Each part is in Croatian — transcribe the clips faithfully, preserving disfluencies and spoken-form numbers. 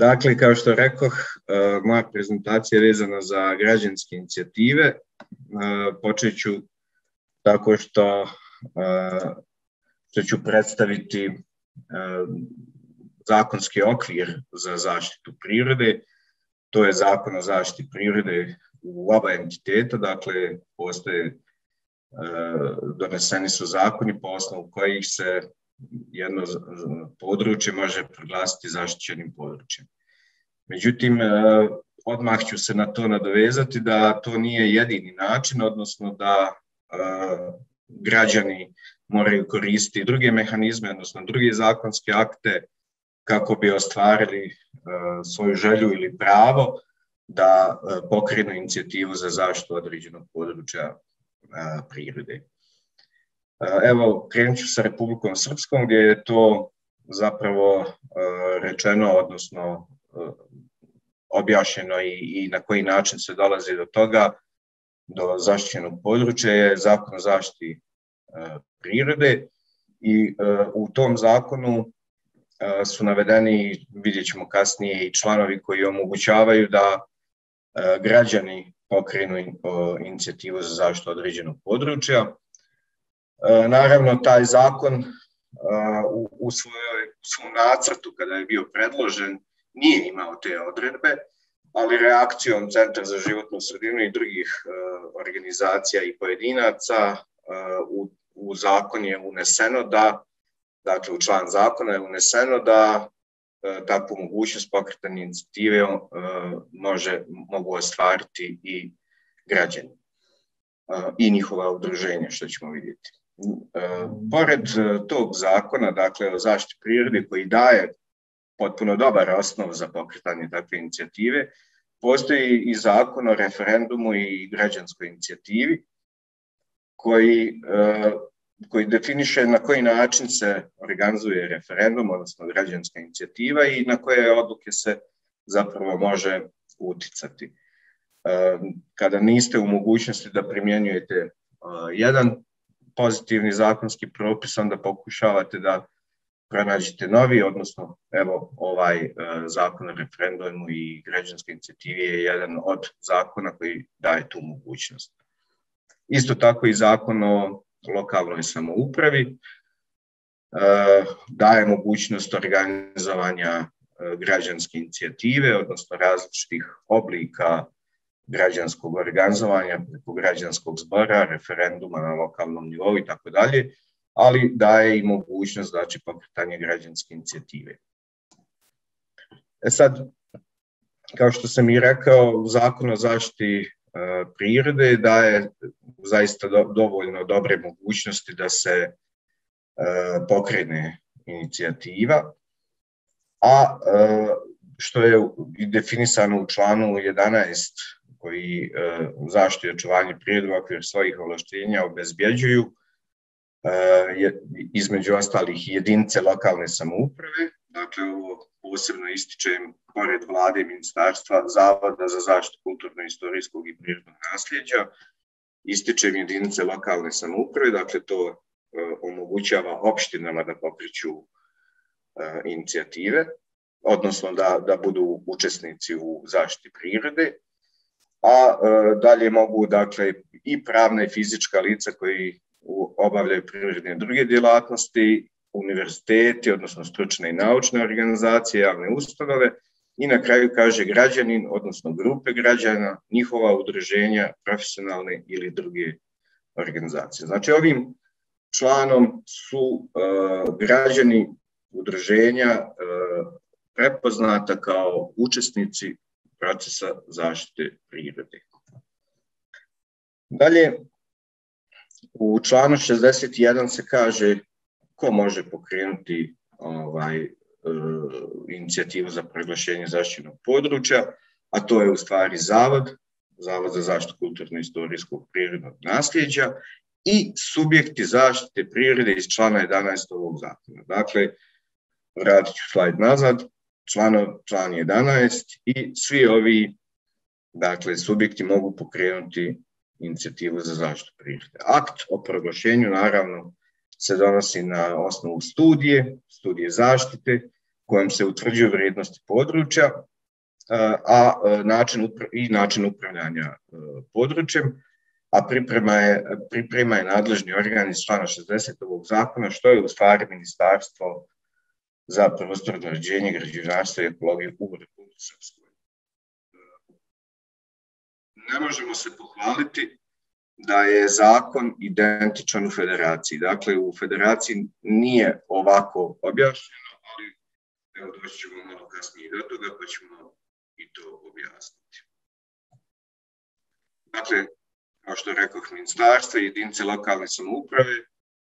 Dakle, kao što rekoh, moja prezentacija je vezana za građanske inicijative. Počet ću tako što, što ću predstaviti zakonski okvir za zaštitu prirode. To je Zakon o zaštiti prirode u oba entiteta, dakle, postoje, doneseni su zakoni po osnovu kojih se jedno područje može proglasiti zaštićenim područjem. Međutim, odmah ću se na to nadovezati da to nije jedini način, odnosno da građani moraju koristiti druge mehanizme, odnosno druge zakonske akte kako bi ostvarili svoju želju ili pravo da pokrenu inicijativu za zaštitu određenog područja prirode. Evo, krenut ću sa Republikom Srpskom, gdje je to zapravo rečeno, odnosno objašnjeno i, i na koji način se dolazi do toga, do zaštićenog područja, je Zakon o zaštiti prirode i u tom zakonu su navedeni, vidjet ćemo kasnije, i članovi koji omogućavaju da građani pokrenu inicijativu za zaštitu određenog područja. Naravno, taj zakon u svom nacrtu, kada je bio predložen, nije imao te odredbe, ali reakcijom Centra za životnu sredinu i drugih organizacija i pojedinaca u zakon je uneseno da, dakle u član zakona je uneseno da takvu mogućnost pokretanja inicijative može, mogu ostvariti i građani i njihova udruženja, što ćemo vidjeti. Pored tog zakona, dakle o zaštiti prirode, koji daje potpuno dobar osnov za pokretanje takve inicijative, postoji i zakon o referendumu i građanskoj inicijativi koji, koji definiše na koji način se organizuje referendum, odnosno građanska inicijativa, i na koje odluke se zapravo može uticati. Kada niste u mogućnosti da primjenjujete jedan pozitivni zakonski propis, onda pokušavate da pronađete novi, odnosno evo ovaj zakon o referendumu i građanskoj inicijativi je jedan od zakona koji daje tu mogućnost. Isto tako i zakon o lokalnoj samoupravi daje mogućnost organizovanja građanske inicijative, odnosno različitih oblika građanskog organizovanja, preko građanskog zbora, referenduma na lokalnom nivou i tako dalje, ali daje i mogućnost, znači, pokretanje građanske inicijative. E sad, kao što sam i rekao, Zakon o zaštiti prirode daje zaista dovoljno dobre mogućnosti da se pokrene inicijativa, a što je definisano u članu jedanaest, koji zaštitu i očuvanje prirode u okviru svojih ovlaštenja obezbjeđuju, između ostalih jedinice lokalne samouprave. Dakle, ovo posebno ističem, pored vlade i ministarstva, Zavoda za zaštitu kulturno-istorijskog i prirodnog nasljeđa, ističem jedinice lokalne samouprave, dakle to omogućava opštinama da pokreću inicijative, odnosno da, da budu učesnici u zaštiti prirode, a dalje mogu, dakle, i pravna i fizička lica koji obavljaju prirodne druge djelatnosti, univerziteti, odnosno stručne i naučne organizacije, javne ustanove, i na kraju kaže građanin, odnosno grupe građana, njihova udruženja, profesionalne ili druge organizacije. Znači, ovim članom su uh, građani udruženja uh, prepoznata kao učesnici procesa zaštite prirode. Dalje, u članu šezdeset jedan se kaže ko može pokrenuti ovaj, inicijativu za proglašenje zaštićenog područja, a to je u stvari Zavod, Zavod za zaštitu kulturno-istorijskog prirodnog nasljeđa i subjekti zaštite prirode iz člana jedanaest ovog zakona. Dakle, vratit ću slajd nazad, član, član jedanaest i svi ovi, dakle, subjekti mogu pokrenuti inicijativu za zaštitu prirode. Akt o proglašenju, naravno, se donosi na osnovu studije, studije zaštite, kojom se utvrđuju vrijednosti područja a način i način upravljanja područjem, a priprema je, priprema je nadležni organ iz člana šezdeset ovog zakona, što je u stvari Ministarstvo za prostorno uređenje, građevinarstvo i ekologiju u Republici Srpskoj. Ne možemo se pohvaliti da je zakon identičan u federaciji. Dakle, u federaciji nije ovako objašnjeno, ali evo doći ćemo malo kasnije do toga, pa ćemo i to objasniti. Dakle, kao što rekoh, ministarstvo i jedinice lokalne samouprave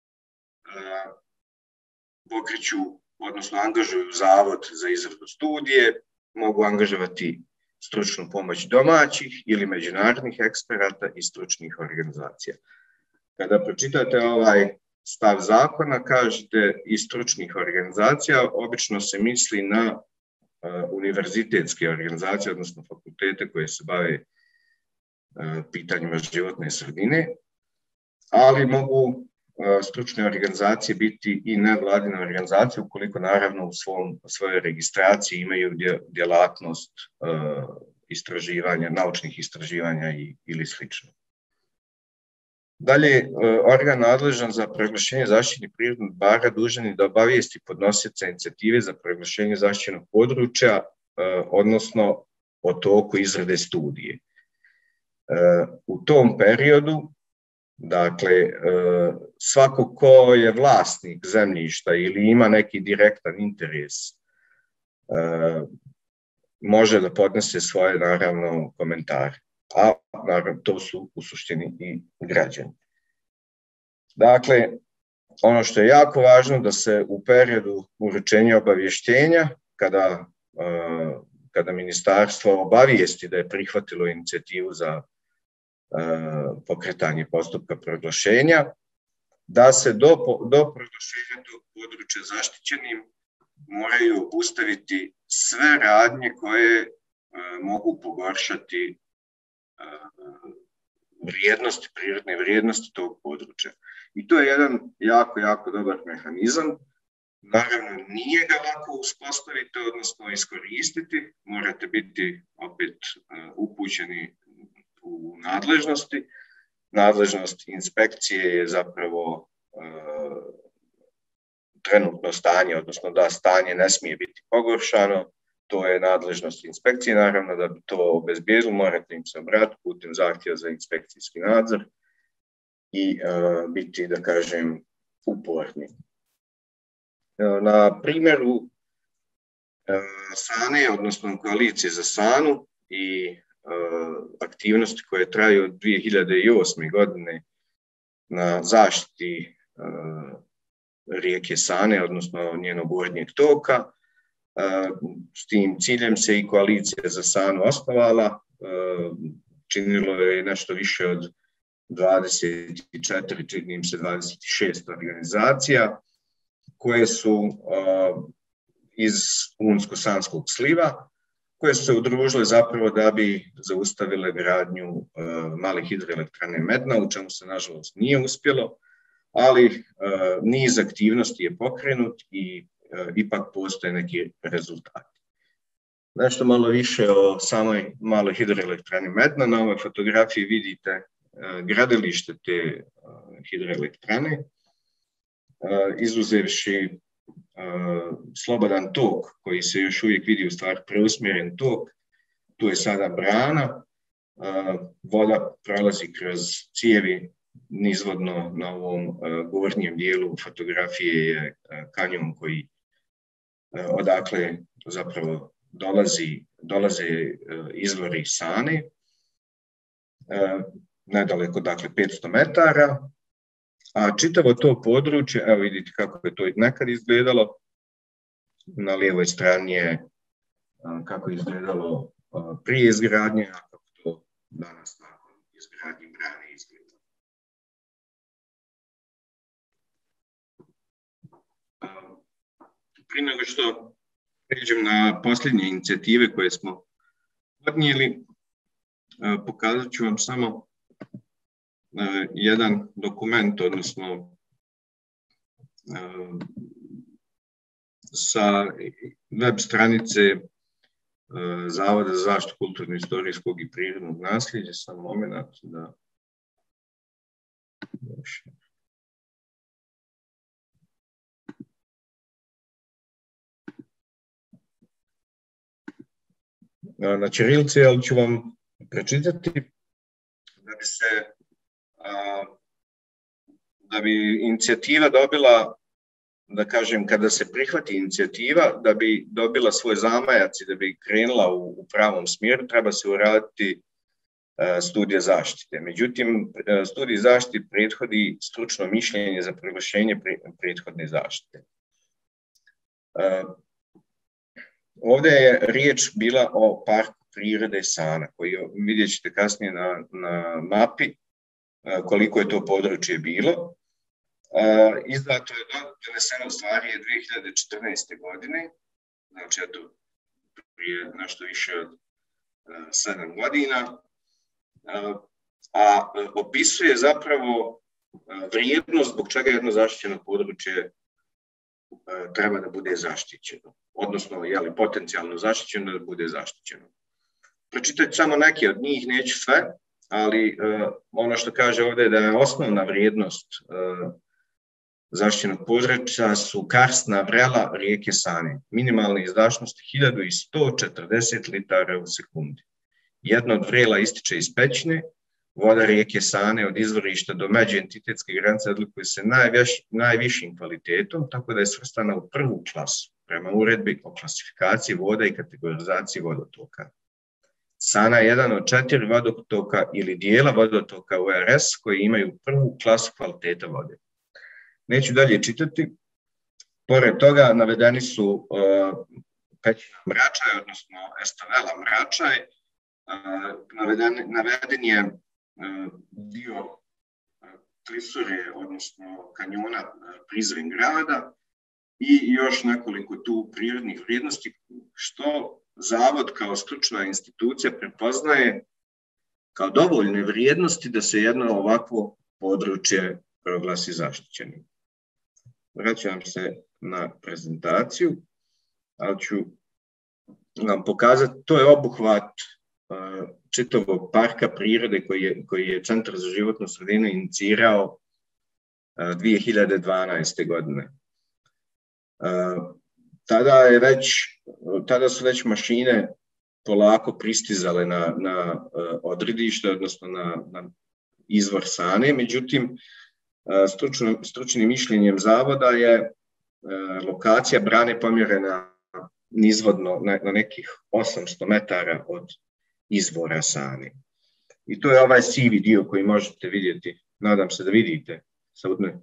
pokreću, odnosno angažuju zavod za izradu studije, mogu angažovati stručnu pomoć domaćih ili međunarodnih eksperata i stručnih organizacija. Kada pročitate ovaj stav zakona, kažete i stručnih organizacija, obično se misli na uh, univerzitetske organizacije, odnosno fakultete koje se bave uh, pitanjima životne sredine, ali mogu uh, stručne organizacije biti i nevladine organizacije, ukoliko naravno u svom, svojoj registraciji imaju djelatnost uh, istraživanja, naučnih istraživanja i, ili slično. Dalje, organ nadležan za proglašenje zaštićenih prirodnih dobara dužan je da obavijesti podnosioca inicijative za proglašenje zaštićenog područja, odnosno o toku izrade studije. U tom periodu, dakle, svako ko je vlasnik zemljišta ili ima neki direktan interes, može da podnese svoje, naravno, komentare. A naravno, to su u suštini i građani. Dakle, ono što je jako važno da se u periodu uručenja obavještenja, kada, uh, kada ministarstvo obavijesti da je prihvatilo inicijativu za uh, pokretanje postupka proglašenja, da se do, do proglašenja tog područja zaštićenim moraju obustaviti sve radnje koje uh, mogu pogoršati vrijednosti, prirodne vrijednosti tog područja. I to je jedan jako, jako dobar mehanizam. Naravno, nije ga lako uspostaviti, odnosno iskoristiti. Morate biti opet upućeni u nadležnosti. Nadležnost inspekcije je zapravo uh, trenutno stanje, odnosno da stanje ne smije biti pogoršano. To je nadležnost inspekcije, naravno da bi to obezbijedilo, morate im se obratiti putem zahtjeva za inspekcijski nadzor i uh, biti, da kažem, uporni. Uh, na primjeru uh, Sane, odnosno koalicije za Sanu i uh, aktivnosti koje traju od dvije hiljade osme. godine na zaštiti uh, rijeke Sane, odnosno njenog gornjeg toka, s tim ciljem se i koalicija za Sanu osnovala, činilo je nešto više od dvadeset četiri, čini se dvadeset šest organizacija koje su iz Unsko-Sanskog sliva, koje su se udružile zapravo da bi zaustavile gradnju male hidroelektrane Medna, u čemu se nažalost nije uspjelo, ali niz aktivnosti je pokrenut i ipak postoje neki rezultati. Nešto malo više o samoj maloj hidroelektrani Medna. Na ovoj fotografiji vidite gradilište te hidroelektrane, izuzevši slobodan tok koji se još uvijek vidi, u stvari preusmjeren tok. Tu je sada brana, voda prolazi kroz cijevi nizvodno. Na ovom gornjem dijelu fotografije je kanjon koji odakle zapravo dolazi, dolaze izvori Sane, nedaleko, dakle, petsto metara, a čitavo to područje, evo vidite kako je to nekad izgledalo, na lijevoj strani je kako je izgledalo prije izgradnje, a kako to danas nakon izgradnje brane izgleda. Prije nego što pređem na posljednje inicijative koje smo podnijeli, pokazat ću vam samo jedan dokument, odnosno sa web stranice Zavoda za zaštitu kulturno-istorijskog i prirodnog nasljeđa. Samo moment da... Na ćirilici, ali ću vam prečitati da bi se da bi inicijativa dobila, da kažem, kada se prihvati inicijativa, da bi dobila svoj zamajac i da bi krenula u, u pravom smjeru, treba se uraditi studija zaštite. Međutim, studiji zaštite prethodi stručno mišljenje za proglašenje prethodne zaštite. Ovdje je riječ bila o parku prirode Sana, koji vidjet ćete kasnije na, na mapi koliko je to područje bilo. Izdato je doneseno u stvari dvije hiljade četrnaeste. godine, znači eto prije nešto više od sedam godina, a opisuje zapravo vrijednost zbog čega jedno zaštićeno područje treba da bude zaštićeno, odnosno je li potencijalno zaštićeno da bude zaštićeno. Pročitajte samo neke od njih, neću sve, ali uh, ono što kaže ovdje je da je osnovna vrijednost uh, zaštićenog područja su karsna vrela rijeke Sane, minimalne izdašnosti hiljadu sto četrdeset litara u sekundi. Jedna od vrela ističe iz pećine, voda rijeke Sane od izvorišta do međuentitetske granice odlikuje se najviš, najvišim kvalitetom, tako da je svrstana u prvu klasu prema uredbi o klasifikaciji voda i kategorizaciji vodotoka. Sana je jedan od četiri vodotoka ili dijela vodotoka u R S koji imaju prvu klasu kvaliteta vode. Neću dalje čitati. Pored toga navedeni su uh, pećina Mračaj, odnosno Estavela Mračaj. Uh, naveden, naveden je uh, dio uh, klisure, odnosno kanjona uh, Prizren grada i još nekoliko tu prirodnih vrijednosti, što Zavod kao stručna institucija prepoznaje kao dovoljne vrijednosti da se jedno ovakvo područje proglasi zaštićenim. Vraćam se na prezentaciju, ali ću vam pokazati, to je obuhvat uh, čitavog parka prirode koji je, koji je Centar za životnu sredinu inicirao uh, dvije hiljade dvanaeste. godine. Uh, tada, je već, tada su već mašine polako pristizale na, na uh, odredište, odnosno na, na izvor Sane, međutim, Stručno, stručnim mišljenjem zavoda je e, lokacija brane pomjerena nizvodno na, na nekih osamsto metara od izvora Sane. I to je ovaj sivi dio koji možete vidjeti. Nadam se da vidite. Saudne.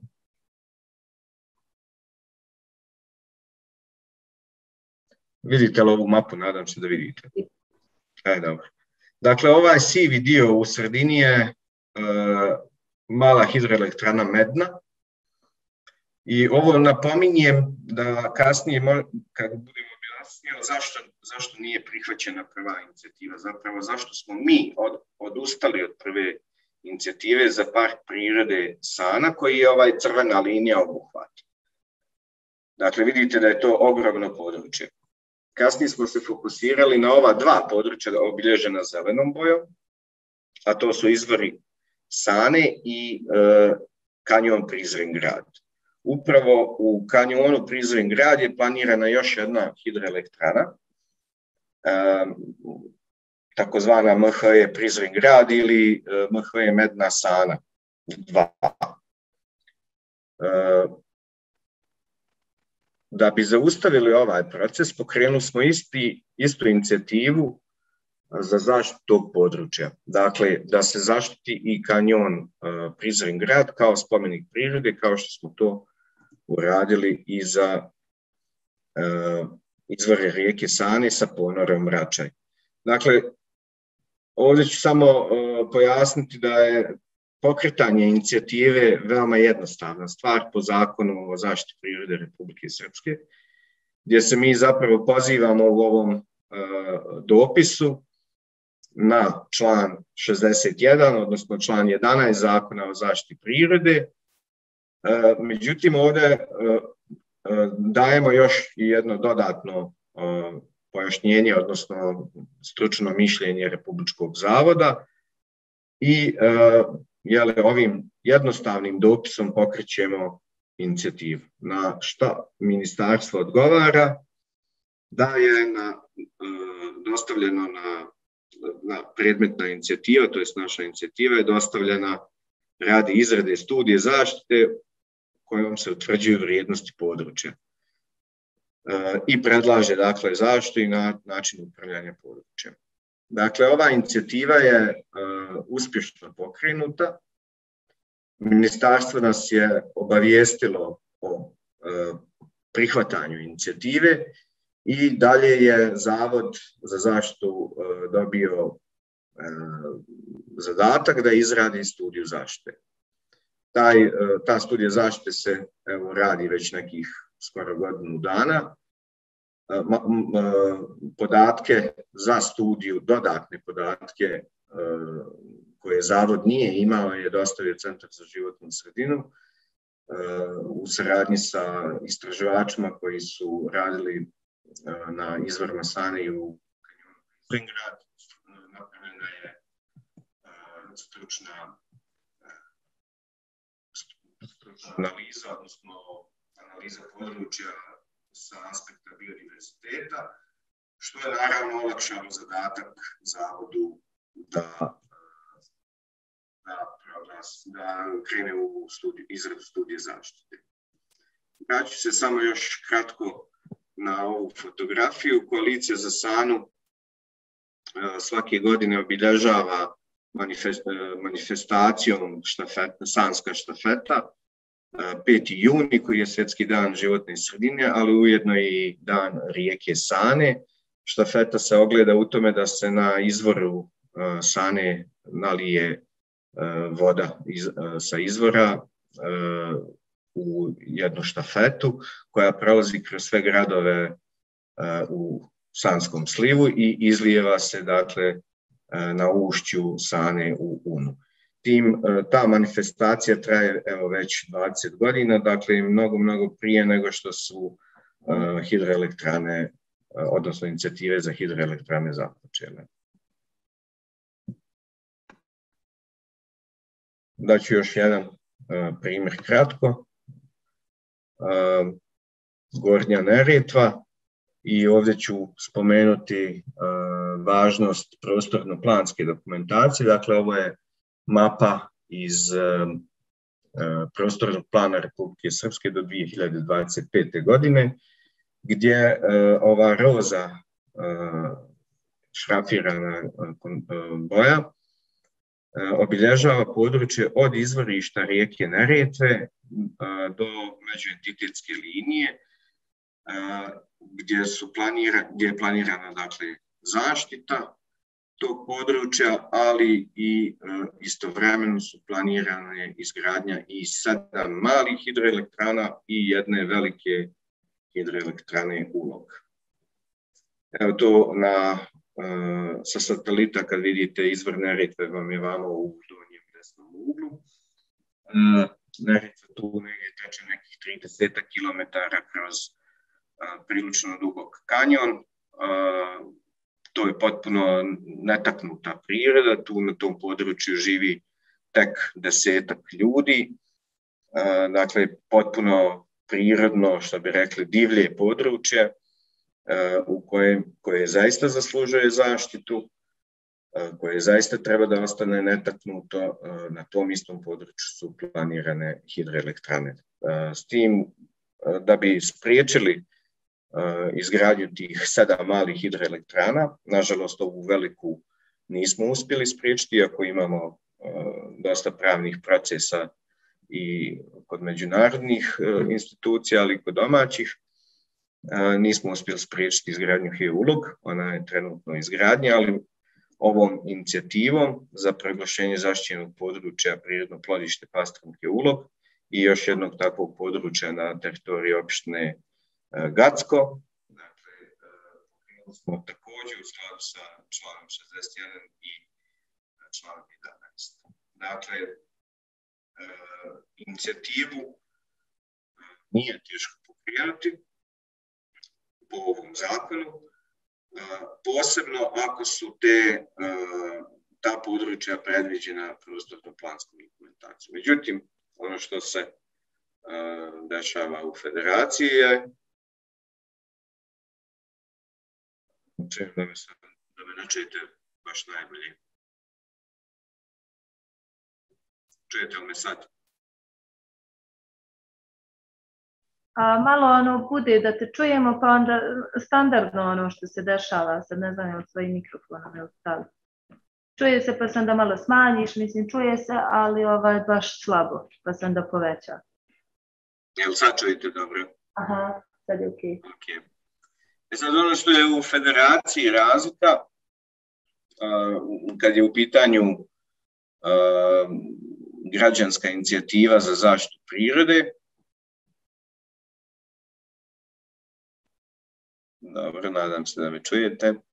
Vidite li ovu mapu? Nadam se da vidite. E, dobro. Dakle, ovaj sivi dio u sredini je e, mala hidroelektrana Medna i ovo napominjem da kasnije, kad budemo objasnili zašto, zašto nije prihvaćena prva inicijativa, zapravo zašto smo mi od, odustali od prve inicijative za park prirode Sana, koji je ovaj crvena linija obuhvata. Dakle, vidite da je to ogromno područje. Kasnije smo se fokusirali na ova dva područja obilježena zelenom bojom, a to su izvori Sane i e, kanjon Prizren grad. Upravo u kanjonu Prizren grad je planirana još jedna hidroelektrana, e, takozvana M H E Prizren grad ili e, M H E Medna Sana dva. E, da bi zaustavili ovaj proces, pokrenuli smo isti, istu inicijativu za zaštitu tog područja. Dakle, da se zaštiti i kanjon uh, Prizren grad kao spomenik prirode, kao što smo to uradili i za uh, izvore rijeke Sane sa ponorom Mračaj. Dakle, ovdje ću samo uh, pojasniti da je pokretanje inicijative veoma jednostavna stvar po zakonu o zaštiti prirode Republike Srpske, gdje se mi zapravo pozivamo u ovom uh, dopisu na član šezdeset jedan, odnosno član jedanaest zakona o zaštiti prirode. Međutim, ovdje dajemo još i jedno dodatno pojašnjenje, odnosno stručno mišljenje Republičkog zavoda i jel, ovim jednostavnim dopisom pokrećemo inicijativu. Na što ministarstvo odgovara da je na, dostavljeno na, na predmetna inicijativa, to je naša inicijativa je dostavljena radi izrade studije zaštite kojom se utvrđuju vrijednosti područja i predlaže dakle zaštitu i na, način upravljanja područjem. Dakle, ova inicijativa je uh, uspješno pokrenuta. Ministarstvo nas je obavijestilo o uh, prihvatanju inicijative i dalje je Zavod za zaštitu uh, dobio uh, zadatak da izradi studiju zaštite. Taj, uh, ta studija zaštite se evo, radi već nekih skoro godinu dana. Podatke za studiju, dodatne podatke koje Zavod nije imao je dostavio Centar za životnu sredinu u saradnji sa istraživačima koji su radili na izvorima Sane u Springrad. Napravljena je stručna, stručna analiza, odnosno analiza područja sa aspekta biodiverziteta, što je naravno olakšalo zadatak Zavodu da, da, da krene u studiju, izradu studije zaštite. Vraću se samo još kratko na ovu fotografiju. Koalicija za Sanu svake godine obilježava manifestacijom štafeta, Sanska štafeta, peti juni koji je svjetski dan životne sredine, ali ujedno i dan rijeke Sane. Štafeta se ogleda u tome da se na izvoru Sane nalije voda iz, sa izvora u jednu štafetu koja prolazi kroz sve gradove u Sanskom slivu i izlijeva se dakle na ušću Sane u Unu. Tim, ta manifestacija traje evo, već dvadeset godina, dakle mnogo, mnogo prije nego što su uh, hidroelektrane, uh, odnosno inicijative za hidroelektrane započele. Daću još jedan uh, primjer kratko. Uh, Gornja Neretva i ovdje ću spomenuti uh, važnost prostorno-planske dokumentacije, dakle ovo je mapa iz uh, prostornog plana Republike Srpske do dvije hiljade dvadeset pete. godine, gdje uh, ova roza uh, šrafirana uh, boja uh, obilježava područje od izvorišta rijeke Neretve uh, do međuentitetske linije, uh, gdje, su planira, gdje je planirana dakle, zaštita tog područja, ali i e, istovremeno su planirane izgradnja i sedam malih hidroelektrana i jedne velike hidroelektrane Ulog. Evo to na, e, sa satelita kad vidite izvor Neretve vam je vamo u donjem desnom uglu. E, Neretva tu negdje teče nekih trideset kilometara kroz e, prilično dubok kanjon. E, To je potpuno netaknuta priroda, tu na tom području živi tek desetak ljudi, dakle potpuno prirodno, što bi rekli, divlje područje u kojem, koje zaista zaslužuje zaštitu, koje zaista treba da ostane netaknuto. Na tom istom području su planirane hidroelektrane. S tim da bi spriječili izgradnju tih sedam malih hidroelektrana. Nažalost, ovu veliku nismo uspjeli spriječiti, iako imamo uh, dosta pravnih procesa i kod međunarodnih uh, institucija, ali i kod domaćih. Uh, nismo uspjeli spriječiti izgradnju Ulog, ona je trenutno izgradnja, ali ovom inicijativom za proglašenje zaštićenog područja prirodno plodište Pastranke Ulog i još jednog takvog područja na teritoriji opštine Gacko. Dakle, smo također u skladu sa članom šezdeset jedan i članom jedanaest. Dakle, inicijativu nije teško ekspropriirati po ovom zakonu, posebno ako su te, ta područja predviđena prostorno-planskom dokumentacijom. Međutim, ono što se dešava u federaciji je, čim da me, da me načujete baš najbolje. Čujete li me sad? A malo ono bude da te čujemo, pa onda standardno ono što se dešava, sad ne znam, od svojim mikrofonom ili stali. Čuje se pa sam da malo smanjiš, mislim čuje se, ali ovaj baš slabo, pa sam da poveća. Jel sad čujete dobro? Aha, sad je okej. Okay. Okay. E sad ono što je u federaciji razlika, uh, kad je u pitanju uh, građanska inicijativa za zaštitu prirode, dobro, nadam se da me čujete. E,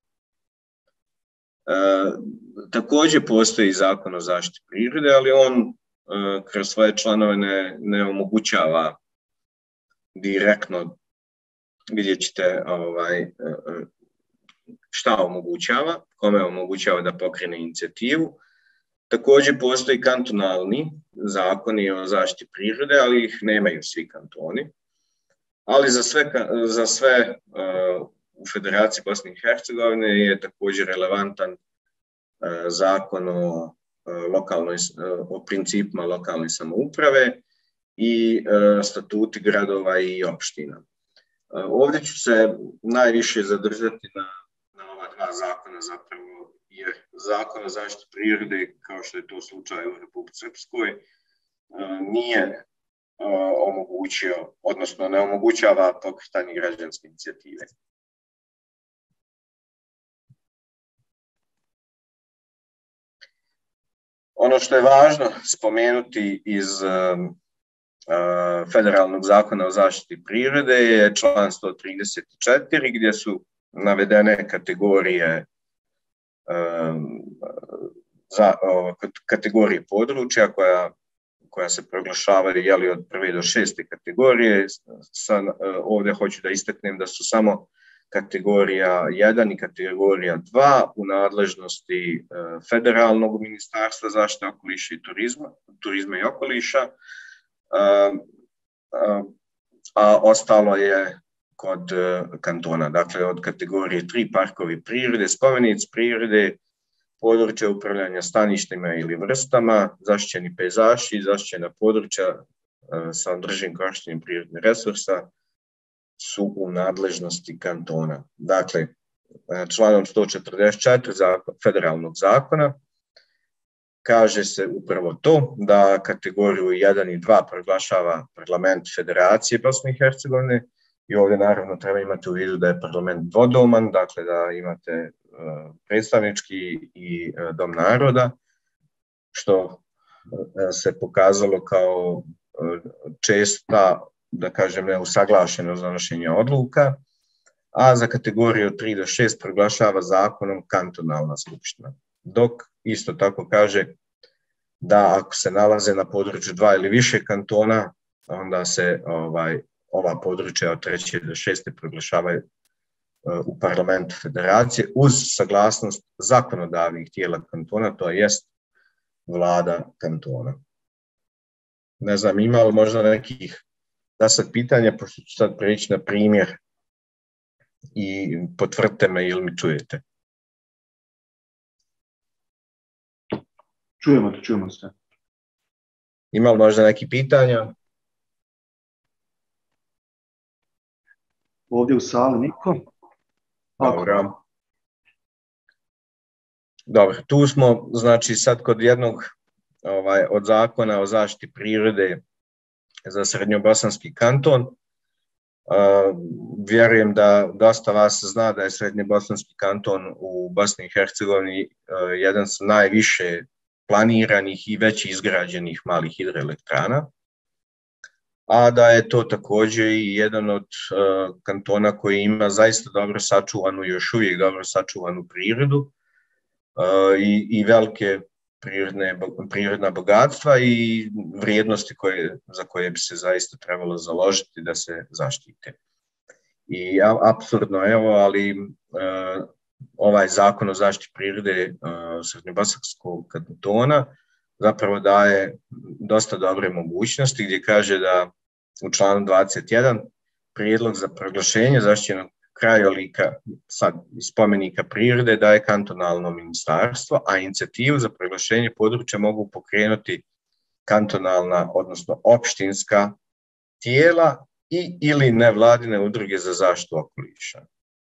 također postoji zakon o zaštiti prirode, ali on e, kroz svoje članove ne, ne omogućava direktno, vidjet ćete ovaj, šta omogućava, kome omogućava da pokrene inicijativu. Također postoji kantonalni zakoni o zaštiti prirode, ali ih nemaju svi kantoni. Ali za sve, za sve uh, u Federaciji Bosne i Hercegovine je također relevantan uh, zakon o, uh, lokalnoj, uh, o principima lokalne samouprave i uh, statuti gradova i opština. Uh, ovdje ću se najviše zadržati na, na ova dva zakona, zapravo, jer zakon o zaštiti prirode, kao što je to slučaj u Republici Srpskoj, uh, nije omogućio, odnosno ne omogućava pokretanje građanske inicijative. Ono što je važno spomenuti iz uh, Federalnog zakona o zaštiti prirode je član sto trideset četiri gdje su navedene kategorije uh, za, uh, kategorije područja koja koja se proglašavaju jeli, od prve do šeste kategorije. Sad, ovdje hoću da istaknem da su samo kategorija jedan i kategorija dva u nadležnosti Federalnog ministarstva zaštite okoliša i turizma, turizma i okoliša, a, a, a ostalo je kod kantona. Dakle, od kategorije tri parkovi prirode, spomenici prirode, područja upravljanja staništima ili vrstama, zaštićeni pejzaži, zaštićena područja e, sa održivim korištenjem prirodnih resursa su u nadležnosti kantona. Dakle, članom sto četrdeset četiri zakon, federalnog zakona kaže se upravo to da kategoriju jedan i dva proglašava parlament Federacije Bosne i Hercegovine i ovdje naravno treba imati u vidu da je parlament dvodoman, dakle da imate predstavnički i dom naroda, što se pokazalo kao česta, da kažem, neusaglašenost donošenja odluka, a za kategoriju tri do šest proglašava zakonom kantonalna skupština. Dok isto tako kaže da ako se nalaze na području dva ili više kantona, onda se ovaj, ova područja od treće do šeste proglašavaju u parlamentu federacije uz saglasnost zakonodavnih tijela kantona, to jest vlada kantona. Ne znam, ima li možda nekih da sad pitanja, pošto ću sad preći na primjer i potvrdite me ili mi čujete. Čujemo te, čujemo se. Ima li možda neki pitanja? Ovdje u sali niko? Dobro. Dobro, tu smo, znači sad kod jednog ovaj, od zakona o zaštiti prirode za Srednjobosanski kanton. Uh, vjerujem da dosta vas zna da je Srednjobosanski kanton u Bosni i Hercegovini uh, jedan s najviše planiranih i već izgrađenih malih hidroelektrana, a da je to također i jedan od uh, kantona koji ima zaista dobro sačuvanu, još uvijek dobro sačuvanu prirodu uh, i, i velike prirodne, prirodna bogatstva i vrijednosti koje, za koje bi se zaista trebalo založiti da se zaštite. I apsurdno, evo, ali e, ovaj zakon o zaštiti prirode e, Srednjobosanskog kantona zapravo daje dosta dobre mogućnosti, gdje kaže da u članu dvadeset jedan prijedlog za proglašenje zaštićenog krajolika sad spomenika prirode daje kantonalno ministarstvo, a inicijativu za proglašenje područja mogu pokrenuti kantonalna, odnosno opštinska tijela i ili nevladine udruge za zaštitu okoliša.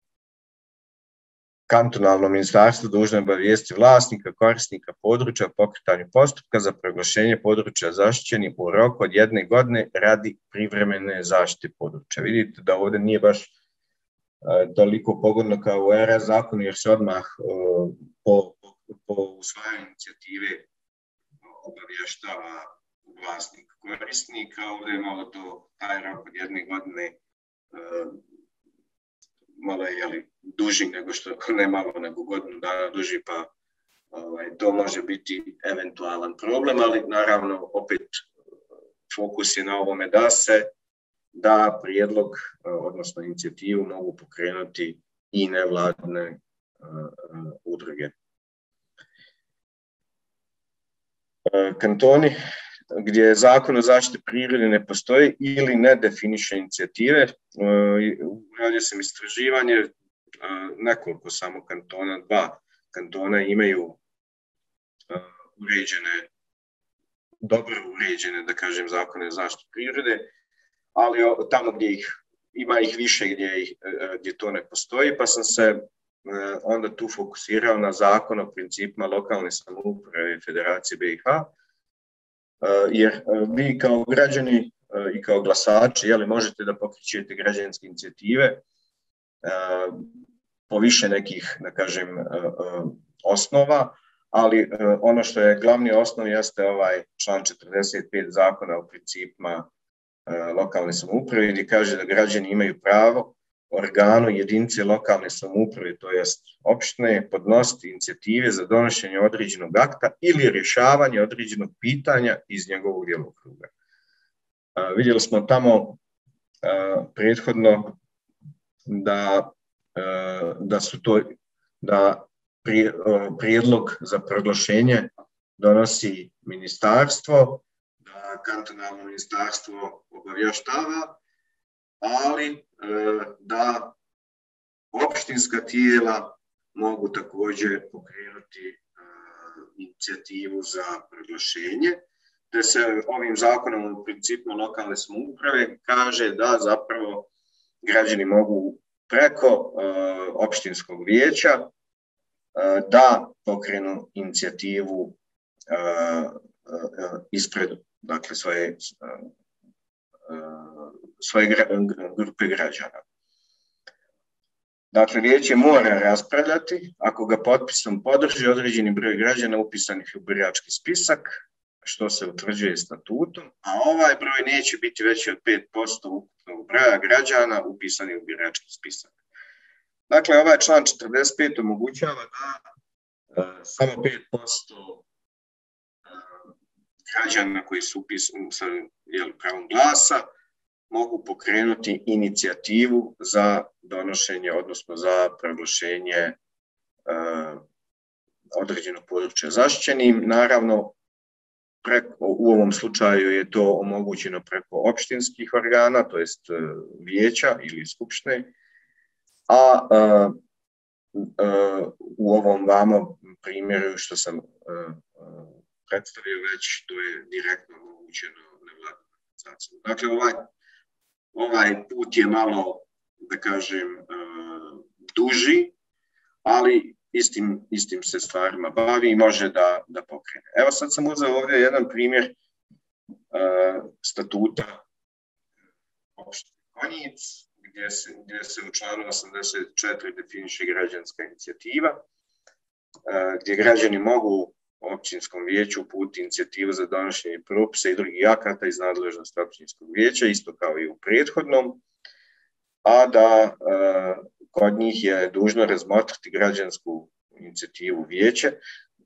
Kantonalno ministarstvo dužno je obavijestiti vlasnika, korisnika područja o pokretanju postupka za proglašenje područja zaštićenih u roku od jedne godine radi privremene zaštite područja. Vidite da ovdje nije baš toliko pogodno kao u er es zakonu, jer se odmah uh, po, po, po usvajanju inicijative obavještava vlasnik korisnika. Ovdje je malo to, taj rok od jedne godine uh, malo je jeli, duži nego što, ne malo nego godinu dana duži, pa ovaj, to može biti eventualan problem, ali naravno opet fokus je na ovome da se da prijedlog, odnosno inicijativu mogu pokrenuti i nevladine uh, udruge. Uh, kantoni gdje zakon o zaštiti prirode ne postoji ili ne definiše inicijative, uh, radi se istraživanje, uh, nekoliko samo kantona, dva kantona imaju uh, uređene, dobro uređene, da kažem, zakone o zaštiti prirode, ali tamo gdje ih, ima ih više gdje, ih, gdje to ne postoji, pa sam se onda tu fokusirao na zakon o principima lokalne samouprave Federacije be i ha, jer vi kao građani i kao glasači, jeli, možete da pokrećete građanske inicijative po više nekih, da kažem, osnova, ali ono što je glavni osnov jeste ovaj član četrdeset pet zakona o principima lokalne samouprave, gdje kaže da građani imaju pravo organu jedinice lokalne samouprave, to jest opštine, podnositi inicijative za donošenje određenog akta ili rješavanje određenog pitanja iz njegovog djelokruga. Uh, vidjeli smo tamo uh, prethodno da, uh, da su to da pri, uh, prijedlog za proglašenje donosi ministarstvo, da kantonalno ministarstvo obavještava, ali e, da opštinska tijela mogu također pokrenuti e, inicijativu za proglašenje, te se ovim zakonom u principu lokalne samouprave kaže da zapravo građani mogu preko e, opštinskog vijeća e, da pokrenu inicijativu e, e, ispred, dakle, svoje svoje grupe građana. Dakle, vijeće mora raspravljati ako ga potpisom podrži određeni broj građana upisanih u birački spisak, što se utvrđuje statutom, a ovaj broj neće biti veći od pet posto ukupnog broja građana upisanih u birački spisak. Dakle, ovaj član četrdeset pet omogućava da uh, samo pet posto uh, građana koji su upisani sa jel, pravom glasa mogu pokrenuti inicijativu za donošenje, odnosno za proglašenje uh, određenog područja zaštićenim. Naravno, preko, u ovom slučaju je to omogućeno preko opštinskih organa, to jest uh, vijeća ili skupštine, a uh, uh, u ovom vamo primjeru što sam uh, uh, predstavio već, to je direktno omogućeno nevladinom organizacijama. Dakle, ovaj Ovaj put je malo, da kažem, uh, duži, ali istim, istim se stvarima bavi i može da, da pokrene. Evo sad sam uzeo ovdje jedan primjer uh, statuta opštine Konjic, gdje se, gdje se u članu osamdeset četiri definiše građanska inicijativa, uh, gdje građani mogu općinskom vijeću uputiti inicijativu za donošenje propisa i drugih akata iz nadležnosti općinskog vijeća, isto kao i u prethodnom, a da e, kod njih je dužno razmotriti građansku inicijativu vijeće.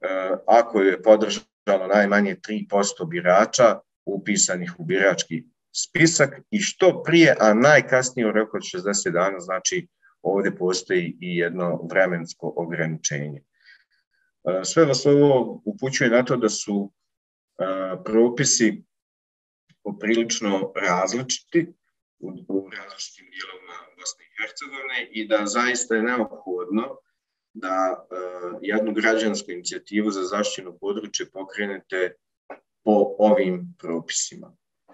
ako je podržalo najmanje tri posto birača upisanih u birački spisak i što prije, a najkasnije u roku od šezdeset dana, znači ovdje postoji i jedno vremensko ograničenje. Sve vas ovo upućuje na to da su propisi poprilično različiti u, u različitim dijelovima Bosne i Hercegovine i da zaista je neophodno da uh, jednu građansku inicijativu za zaštićeno područje pokrenete po ovim propisima.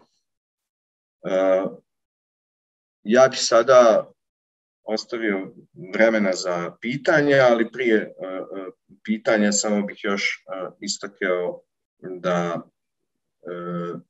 Uh, ja bih sada ostavio vremena za pitanje, ali prije uh, pitanja samo bih još uh, istakao da uh,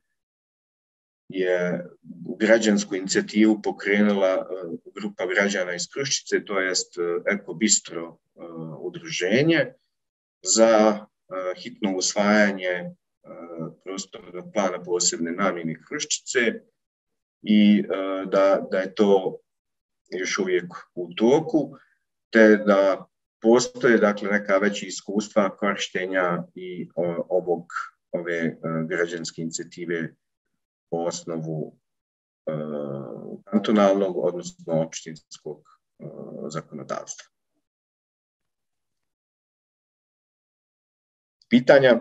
je građansku inicijativu pokrenula grupa građana iz Kruščice, to jest Eko Bistro udruženje, za hitno usvajanje prostornog plana posebne namjene Kruščice i da, da je to još uvijek u toku, te da postoje dakle, neka veća iskustva korištenja i ovog, ove građanske inicijative po osnovu uh, kantonalnog, odnosno opštinskog uh, zakonodavstva. Pitanja?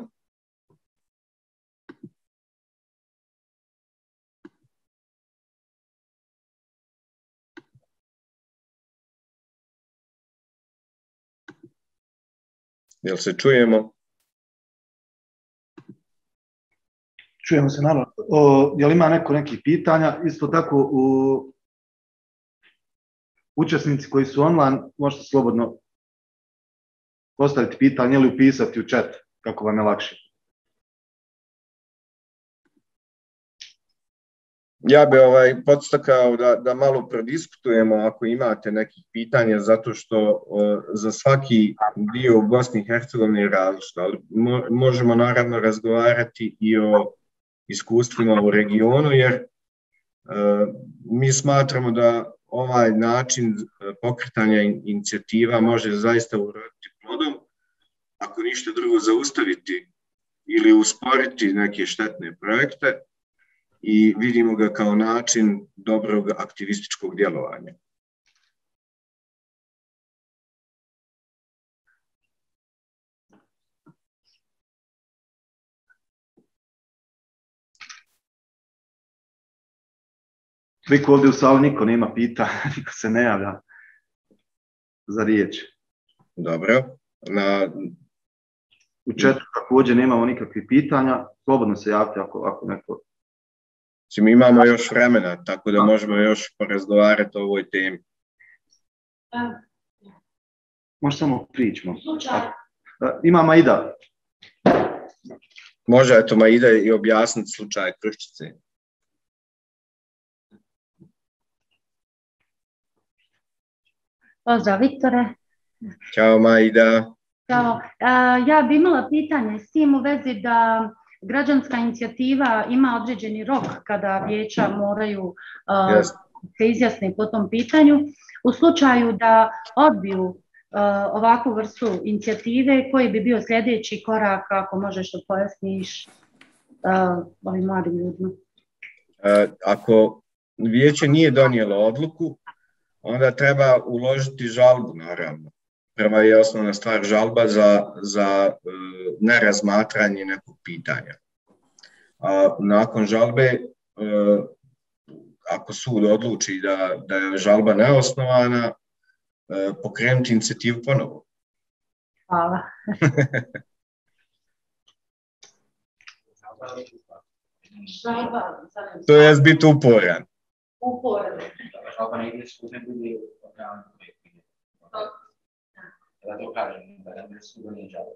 Jel se čujemo? Čujemo se, naravno. O, jel ima neko nekih pitanja? Isto tako, u, učesnici koji su online, možete slobodno postaviti pitanje ili upisati u chat, kako vam je lakše. Ja bih ovaj, podstakao da, da malo prodiskutujemo ako imate nekih pitanja, zato što o, za svaki dio u Bosni i Hercegovini je različito, ali mo, možemo naravno razgovarati i o iskustvima u regionu, jer e, mi smatramo da ovaj način pokretanja inicijativa može zaista uroditi plodom, ako ništa drugo zaustaviti ili usporiti neke štetne projekte i vidimo ga kao način dobrog aktivističkog djelovanja. Niko ovdje u sali, niko nema pitanja, niko se ne javlja za riječ. Dobro. Na... U chatu također nemamo nikakvih pitanja, slobodno se javite ako, ako neko... Mi imamo još vremena, tako da možemo još porazgovarati o ovoj temi. Može samo prići. Ima Maida. Može, eto Maida i objasniti slučaj Kruščice. Pozdrav, Viktore. Ćao, Maida. Ćao. Ja bih imala pitanje s tim u vezi da građanska inicijativa ima određeni rok kada vijeća moraju yes. se izjasniti po tom pitanju. U slučaju da odbiju ovakvu vrstu inicijative, koji bi bio sljedeći korak, ako možeš da pojasniš ovim mladim ljudima? Ako vijeće nije donijelo odluku, onda treba uložiti žalbu, naravno. Prva je osnovna stvar žalba za, za uh, nerazmatranje nekog pitanja. A nakon žalbe, uh, ako sud odluči da, da je žalba neosnovana, uh, pokrenuti inicijativu ponovo. Hvala. To je biti uporan. Uporan. Žalba ne ide što ne bude opravljeno. Da to kažem, da ne su donije žalbe.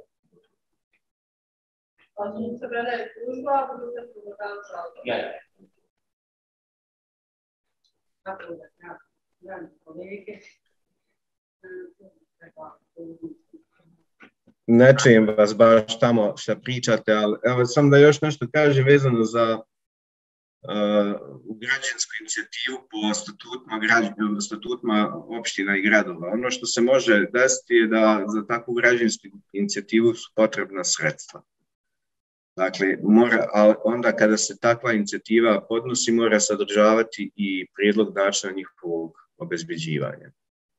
Pa su se predaje služba, a budu se provodali žalba. Ja, ja. Tako da, ja, ja, kolege. Ne čujem vas baš tamo što pričate, ali evo sam da još nešto kažem vezano za u građansku inicijativu po statutima, građ, statutima opština i gradova. Ono što se može desiti je da za takvu građansku inicijativu su potrebna sredstva. Dakle, mora, a onda kada se takva inicijativa podnosi, mora sadržavati i prijedlog načina njihovog obezbeđivanja.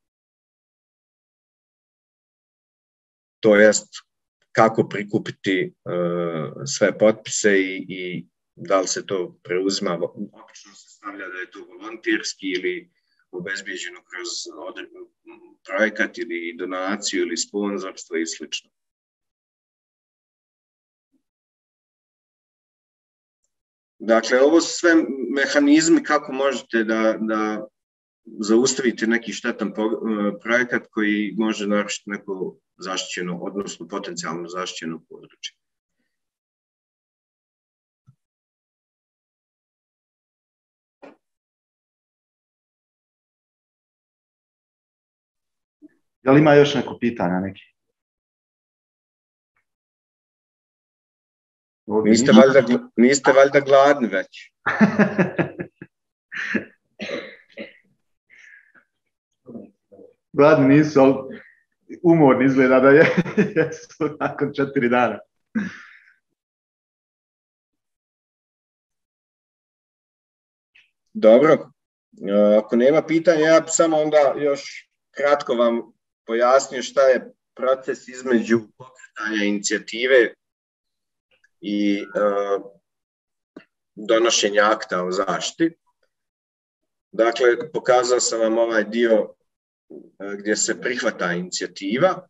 To jest kako prikupiti uh, sve potpise i, i da li se to preuzima, obično se stavlja da je to volonterski ili obezbeđeno kroz projekat ili donaciju ili sponzorstvo i slično. Dakle, ovo su sve mehanizmi kako možete da, da zaustavite neki štetan projekat koji može narušiti neko zaštićeno, odnosno potencijalno zaštićeno područje. Je li ima još neko pitanja neki? Niste valjda, niste valjda gladni već? Gladni nisu, ali umorni izgleda da je, jesu nakon četiri dana. Dobro, ako nema pitanja, ja samo onda još kratko vam pojasnio šta je proces između pokretanja inicijative i uh, donošenja akta o zaštiti. Dakle, pokazao sam vam ovaj dio uh, gdje se prihvata inicijativa.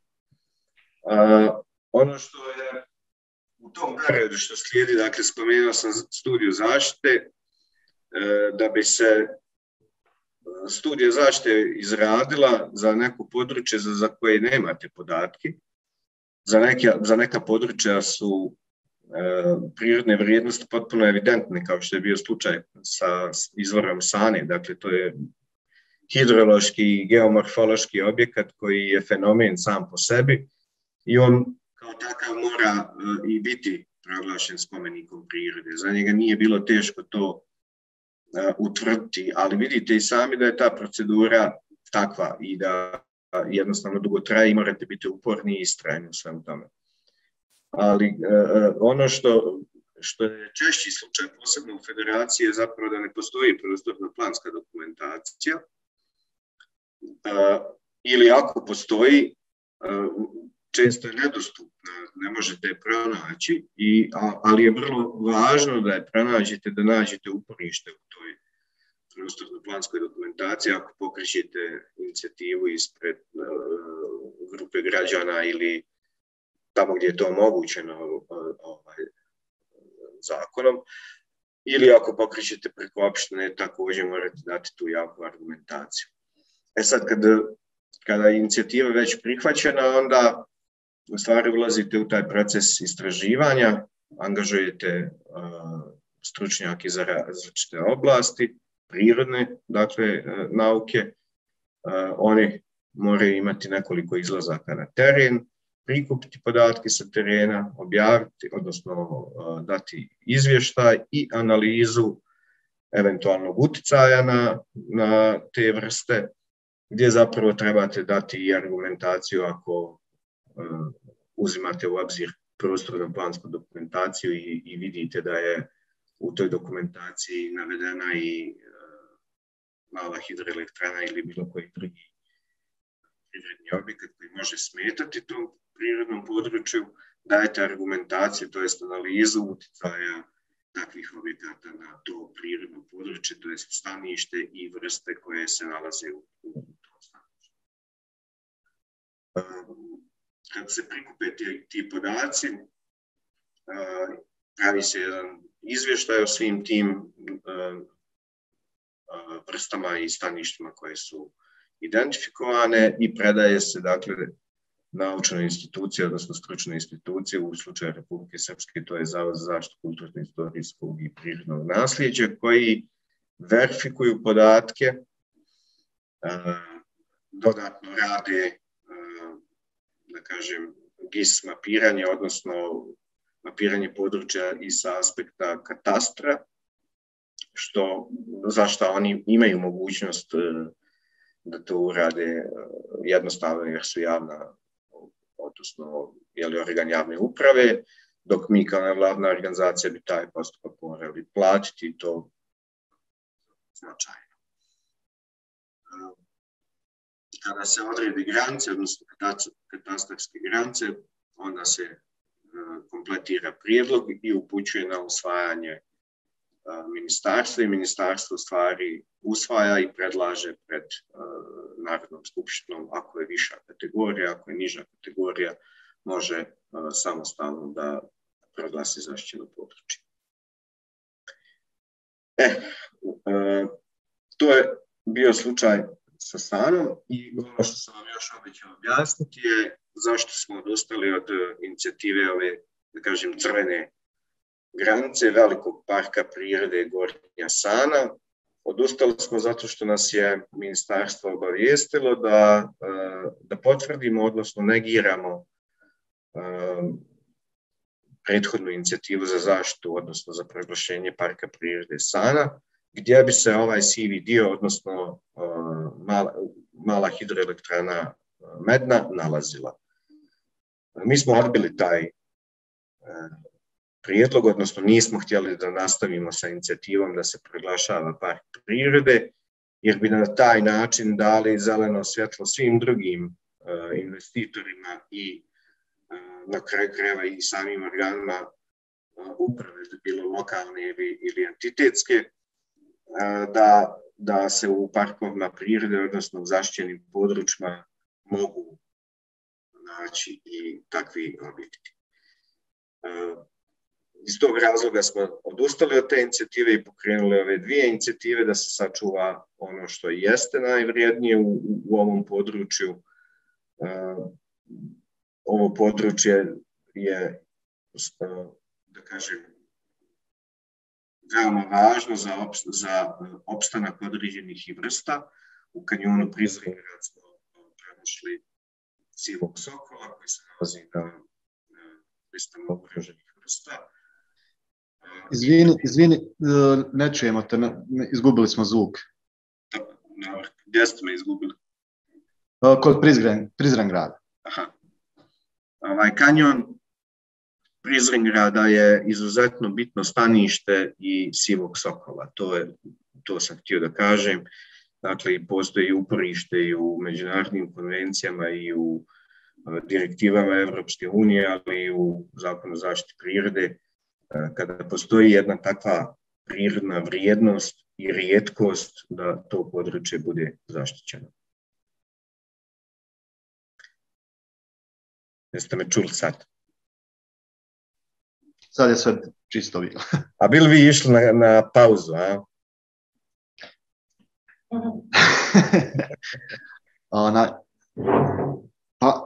Uh, ono što je u tom periodu što slijedi, dakle, spomenuo sam studiju zaštite, uh, da bi se studija zaštite izradila za neko područje za, za koje nemate podatke. Za, neke, za neka područja su e, prirodne vrijednosti potpuno evidentne, kao što je bio slučaj sa izvorom Sane. Dakle, to je hidrološki i geomorfološki objekat koji je fenomen sam po sebi i on kao takav mora e, i biti proglašen spomenikom prirode. Za njega nije bilo teško to utvrditi, ali vidite i sami da je ta procedura takva i da jednostavno dugo traje i morate biti uporni i istrajni u svemu tome. Ali uh, ono što, što je češći slučaj, posebno u federaciji, je zapravo da ne postoji prostorno-planska dokumentacija uh, ili ako postoji, uh, često je nedostupna, ne možete je pronaći, i, a, ali je vrlo važno da je pronađete, da nađete uporište u toj prostorno-planskoj dokumentaciji ako pokrećete inicijativu ispred uh, grupe građana ili tamo gdje je to omogućeno ovaj, zakonom, ili ako pokrećete preko opštine, također morate dati tu jaku argumentaciju. E sad, kada, kada je inicijativa već prihvaćena, onda u stvari ulazite u taj proces istraživanja, angažujete uh, stručnjake za različite oblasti, prirodne, dakle, uh, nauke. Uh, oni moraju imati nekoliko izlazaka na teren, prikupiti podatke sa terena, objaviti, odnosno uh, dati izvještaj i analizu eventualnog utjecaja na, na te vrste, gdje zapravo trebate dati i argumentaciju ako uh, uzimate u obzir prostorno-plansku dokumentaciju i, i vidite da je u toj dokumentaciji navedena i uh, mala hidroelektrana ili bilo koji drugi privredni objekat koji može smetati tom prirodnom području, dajete argumentaciju, to jest analizu utjecaja takvih objekata na to prirodno područje, to jest stanište i vrste koje se nalaze u, u tom staništu. Um, kad se prikupe ti, ti podaci, uh, pravi se jedan izvještaj o svim tim uh, uh, vrstama i staništima koje su identifikovane i predaje se, dakle, naučnoj instituciji, odnosno stručnoj instituciji, u slučaju Republike Srpske, to je Zavod za zaštitu kulturno-istorijskog i prirodnog nasljeđa, koji verifikuju podatke, dodatno rade, da kažem, G I S mapiranje, odnosno mapiranje područja i sa aspekta katastra, što, zašto oni imaju mogućnost da to urade jednostavno jer su javna, odnosno je li organ javne uprave, dok mi kao nevladna organizacija bi taj postupak morali platiti i to značajno. Kada se odredi granice, odnosno katastarske granice, onda se kompletira prijedlog i upućuje na usvajanje ministarstva i ministarstvo stvari usvaja i predlaže pred Narodnom skupštinom ako je viša kategorija, ako je niža kategorija, može samostalno da proglasi zaštićeno područje. E, to je bio slučaj sa Sanom i ono što sam vam još obećao objasniti je zašto smo odustali od inicijative ove, da kažem, crvene granice velikog parka prirode Gornja Sana. Odustali smo zato što nas je ministarstvo obavijestilo da, da potvrdimo, odnosno negiramo prethodnu inicijativu za zaštitu, odnosno za proglašenje parka prirode Sana, gdje bi se ovaj sivi dio, odnosno mala, mala hidroelektrana Medna, nalazila. Mi smo odbili taj prijedlog, odnosno nismo htjeli da nastavimo sa inicijativom da se proglašava park prirode, jer bi na taj način dali zeleno svjetlo svim drugim investitorima i na kraju krajeva i samim organima uprave, bilo lokalne ili entitetske, da, da se u parkovima prirode, odnosno u zaštićenim područjima, mogu naći i takvi objekti. Iz tog razloga smo odustali od te inicijative i pokrenuli ove dvije inicijative da se sačuva ono što jeste najvrijednije u, u ovom području. Ovo područje je, da kažem, veoma važno za, opst, za opstanak određenih i vrsta. U kanjonu Prizrengrad smo pronašli sivog sokola koji se nalazi na listama ugroženih vrsta. Izvini, izvini, ne čujemo te, izgubili smo zvuk. Gdje ste me izgubili? Kod Prizrengrada. Aha. Ovaj kanjon Prizrengrada je izuzetno bitno stanište i sivog sokola. To, je, to sam htio da kažem. Dakle, postoji uporište i u međunarodnim konvencijama i u direktivama Evropske unije, ali i u Zakonu o zaštiti prirode. Kada postoji jedna takva prirodna vrijednost i rijetkost da to područje bude zaštićeno. Jeste me čuli sad? Sad je sve čisto bilo. A bili vi išli na, na pauzu, a? Ona, pa,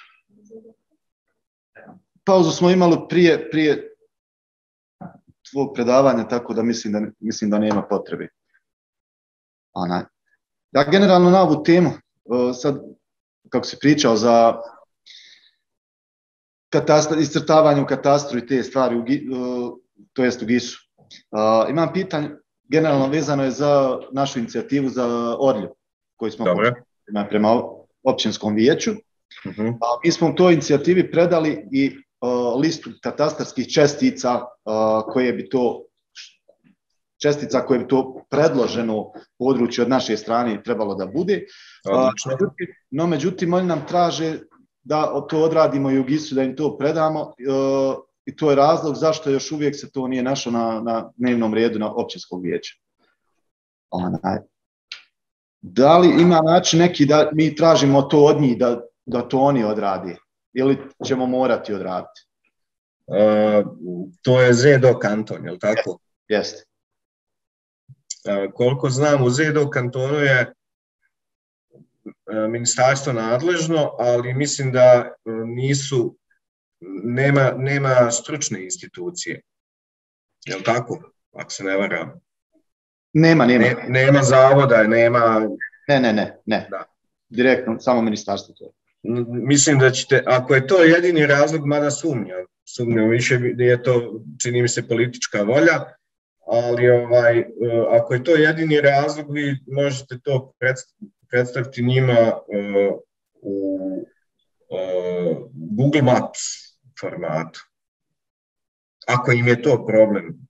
pauzu smo imali prije, prije tvojeg predavanja, tako da mislim da, mislim da nema potrebe. Ona, ja generalno na ovu temu, sad kako si pričao za katastar, iscrtavanje u katastru i te stvari, u, to jest u gisu. Imam pitanje, generalno vezano je za našu inicijativu za Orlju, koju smo počeli prema općinskom vijeću. Uh-huh. Mi smo u toj inicijativi predali i uh, listu katastarskih čestica uh, koje bi to čestica koje bi to predloženo područje od naše strane trebalo da bude. Uh, no, međutim, oni nam traže da to odradimo i u gisu, da im to predamo uh, i to je razlog zašto još uvijek se to nije našlo na, na dnevnom redu na općinskog vijeća. Onaj. Da li ima način neki da mi tražimo to od njih, da, da to oni odradi ili ćemo morati odraditi? Uh, to je Z D O kanton, je li tako? Jeste. Uh, koliko znam, u Z D O kantonu je uh, ministarstvo nadležno, ali mislim da uh, nisu, nema, nema stručne institucije. Je li tako? Ako se ne varam. Nema, nema. Ne, nema zavoda, nema... Ne, ne, ne, ne. Da. Direktno, samo ministarstvo to. Mislim da ćete, ako je to jedini razlog, mada sumnja, sumnja više je to, čini mi se, politička volja, ali ovaj, ako je to jedini razlog, vi možete to predstaviti njima u Google Maps formatu. Ako im je to problem.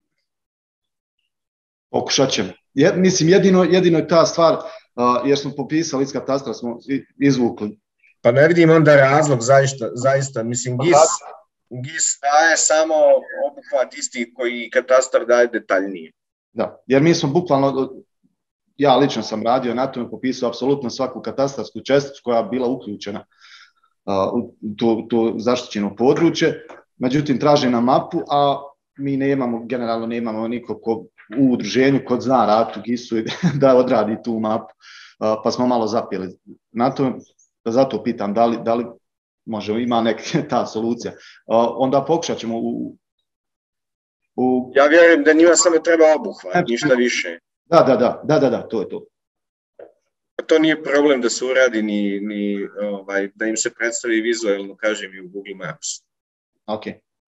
Pokušat ćemo. Je, mislim, jedino, jedino je ta stvar, uh, jer smo popisali iz katastra, smo izvukli. Pa ne vidim onda razlog, zaista, zaista. Mislim, G I S, G I S daje samo obuhvat isti koji katastar daje detaljnije. Da, jer mi smo bukvalno, ja lično sam radio na tome, popisao apsolutno svaku katastarsku česticu koja je bila uključena uh, u to, to zaštićeno područje, međutim traži na mapu, a mi nemamo, generalno nemamo nikog ko u udruženju kod zna rad u G I S-u da odradi tu mapu, uh, pa smo malo zapeli na to, zato pitam da li, da li može, ima neka ta solucija. Uh, onda pokušat ćemo u, u... Ja vjerujem da njima samo treba obuhvat, ništa više. Da, da, da, da, da, da, to je to. To nije problem da se uradi, ni, ni, ovaj, da im se predstavi vizualno, kažem, i u Google Maps. Ok.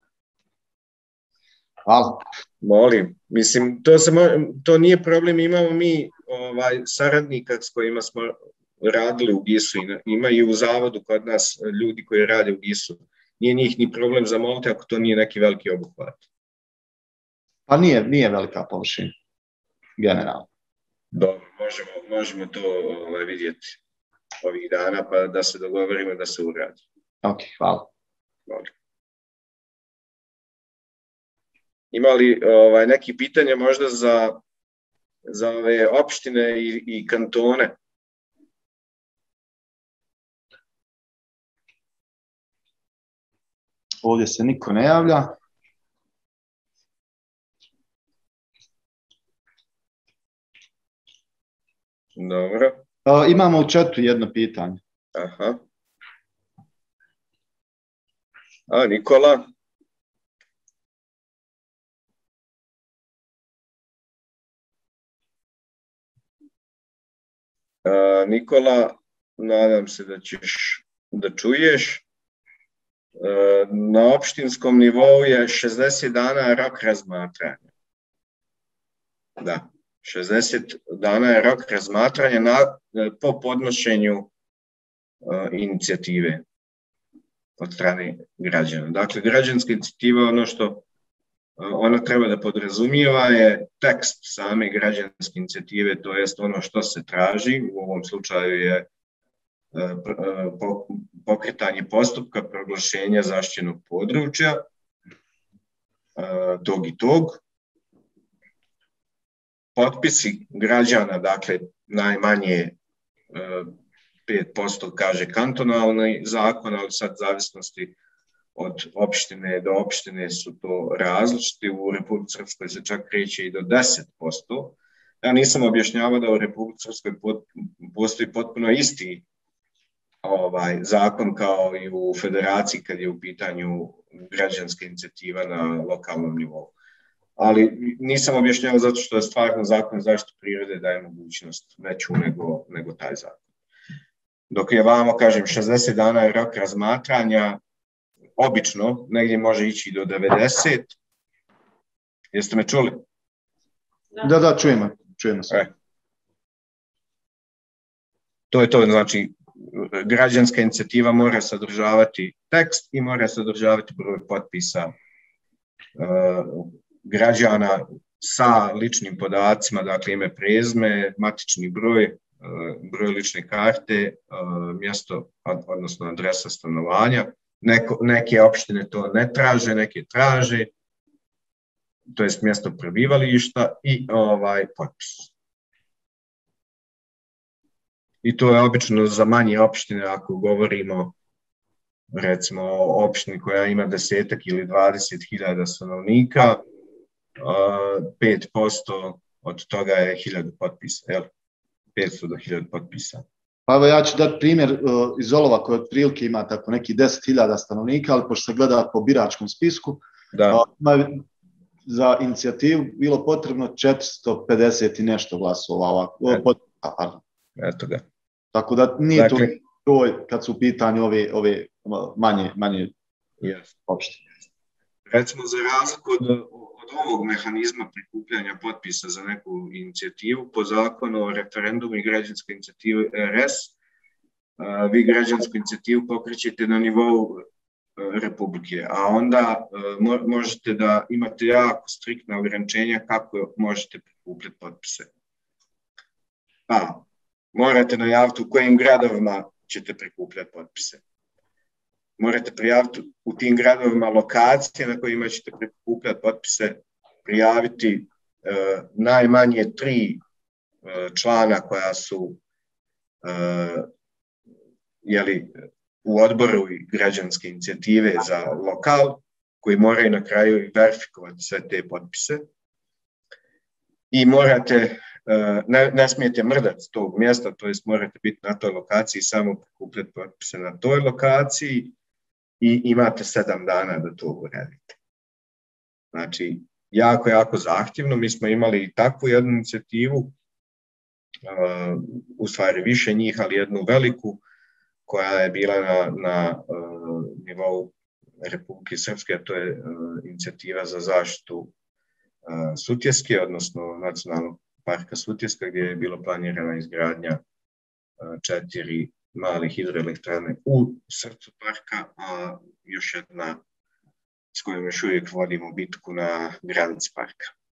Hvala. Molim. Mislim, to, samo, to nije problem, imamo mi ovaj, saradnika s kojima smo radili u G I S-u, ima i u zavodu kod nas ljudi koji rade u G I S-u. Nije njih ni problem zamoliti ako to nije neki veliki obuhvat. Pa nije, nije velika površina, generalno. Dobro, možemo, možemo to ovaj, vidjeti ovih dana, pa da se dogovorimo da se uradi. Ok, hvala. Molim. Ima li ovaj, neki pitanja možda za, za ove opštine i, i kantone? Ovdje se niko ne javlja. Dobro. Uh, imamo u chatu jedno pitanje. Aha. A, Nikola? A, Nikola, nadam se da ćeš da čuješ. A, na opštinskom nivou je šezdeset dana rok razmatranja. Da. šezdeset dana je rok razmatranja na, po podnošenju uh, inicijative od strane građana. Dakle, građanska inicijativa, ono što uh, ona treba da podrazumijeva je tekst same građanske inicijative, to jest ono što se traži, u ovom slučaju je uh, pokretanje postupka proglašenja zaštićenog područja, uh, tog i tog, potpisi građana, dakle, najmanje pet posto kaže kantonalni zakon, ali sad zavisnosti od opštine do opštine su to različiti. U Republici Srpskoj se čak kreće i do deset posto. Ja nisam objašnjavao da u Republici Srpskoj postoji potpuno isti ovaj, zakon kao i u federaciji kad je u pitanju građanska inicijativa na lokalnom nivou. Ali nisam objašnjavao zato što je stvarno zakon zaštite prirode daje mogućnost veću nego, nego taj zakon. Dok je vamo, kažem, šezdeset dana je rok razmatranja, obično, negdje može ići do devedeset. Jeste me čuli? Da, da, čujemo, čujemo se. E. To je to, znači, građanska inicijativa mora sadržavati tekst i mora sadržavati broj potpisa uh, građana sa ličnim podacima, dakle ime, prezime, matični broj, broj lične karte, mjesto, odnosno adresa stanovanja. Neko, neke opštine to ne traže, neke traže, to jest mjesto prebivališta i ovaj potpis. I to je obično za manje opštine, ako govorimo recimo o opštini koja ima desetak ili dvadeset hiljada stanovnika, pet posto od toga je hiljadu potpisa, jel? petsto do hiljadu potpisa. Pa evo ja ću dati primjer uh, iz Olova koji otprilike ima tako neki deset hiljada stanovnika, ali pošto se gleda po biračkom spisku, da. Uh, ima za inicijativu bilo potrebno četiristo pedeset i nešto glasova ovako. Eto, pot... Eto ga. Tako da nije dakle, to broj kad su u pitanju ove, ove manje, manje yes. opštine. Recimo za razliku od, od ovog mehanizma prikupljanja potpisa za neku inicijativu po zakonu o referendumu i građanskoj inicijativi R S, vi građansku inicijativu pokrećete na nivou Republike, a onda možete da imate jako striktna ograničenja kako možete prikupljati potpise. Pa, morate najaviti u kojim gradovima ćete prikupljati potpise. Morate prijaviti u tim gradovima lokacije na kojima ćete prikupljati potpise, prijaviti e, najmanje tri e, člana koja su e, jeli, u odboru i građanske inicijative za lokal, koji moraju na kraju verifikovati sve te potpise. I morate, ne, ne smijete mrdati s tog mjesta, to jest morate biti na toj lokaciji, samo prikupljati potpise na toj lokaciji i imate sedam dana da to uradite. Znači, jako, jako zahtjevno. Mi smo imali i takvu jednu inicijativu, u stvari više njih, ali jednu veliku, koja je bila na, na uh, nivou Republike Srpske, a to je uh, inicijativa za zaštitu uh, Sutjeske, odnosno nacionalnog parka Sutjeska, gdje je bilo planirana izgradnja uh, četiri male hidroelektrane u srcu parka, a još jedna s kojom još uvijek vodimo bitku na granici parka.